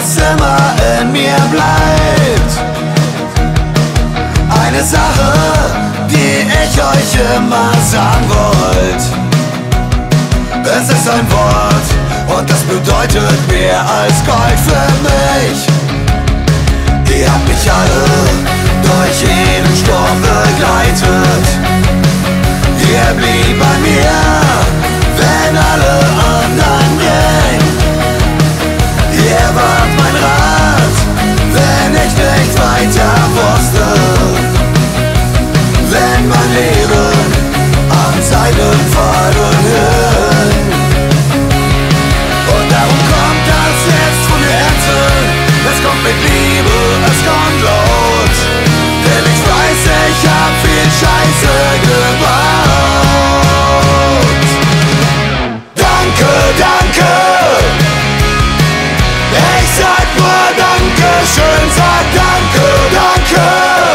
was immer in mir bleibt. Eine Sache, die ich euch immer sagen wollte. Es ist ein Wort und das bedeutet mehr als Gold für mich. Ihr habt mich alle durch jeden Sturm begleitet. Ihr blieb bei mir, wenn alle anderen gingen. Ihr wart mein Rat, wenn ich nicht weiter wusste. Wenn mein Leben am Seitenfaden hing. Und darum kommt das jetzt von Herzen. Es kommt mit Liebe, es kommt laut. Denn ich weiß, ich hab viel Scheiße gebaut. Danke, danke. Ich sag nur Dankeschön, sag danke, danke.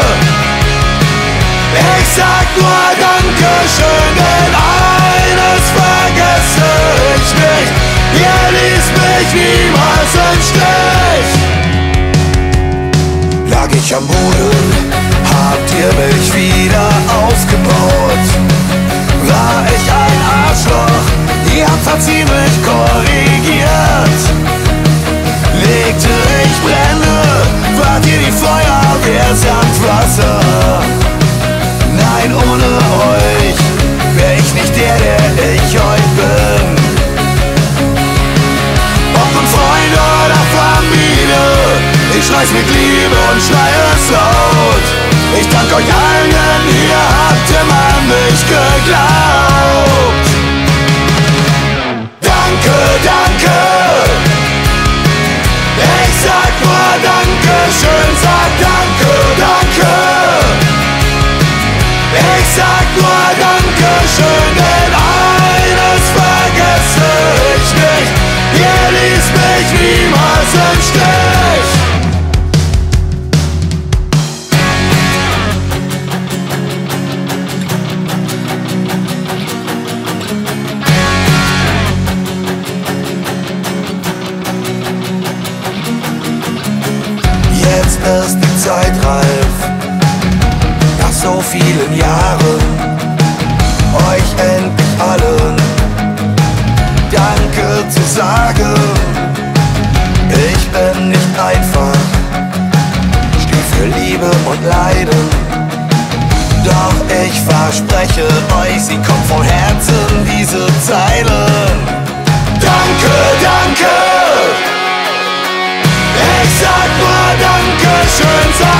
Ich sag nur Dankeschön, denn eines vergesse ich nicht. Ihr ließt mich niemals im Stich. Lag ich am Boden, habt ihr mich wieder aufgebaut. War ich ein Arschloch, ihr habt verziehen mich korrigiert. Legte ich Brände, wart ihr die Feuerwehr samt Wasser. Nein, ohne euch wär ich nicht der ich heute bin. Ob nun Freund oder Familie, ich schrei's mit Liebe und schrei es laut. Ich dank euch allen, denn ihr habt immer an mich geglaubt. Danke, danke. Ich sag nur Dankeschön, sag danke, danke. Ich sag nur Dankeschön, denn eines vergesse ich nicht. Ihr ließt mich niemals im Stich. Jetzt ist die Zeit reif, nach so vielen Jahren, euch endlich allen Danke zu sagen. Ich bin nicht einfach, steh für Liebe und Leiden. Doch ich verspreche euch, sie kommt vom Herzen, diese Zeilen. Danke, danke. Ich sag nur Dankeschön, sag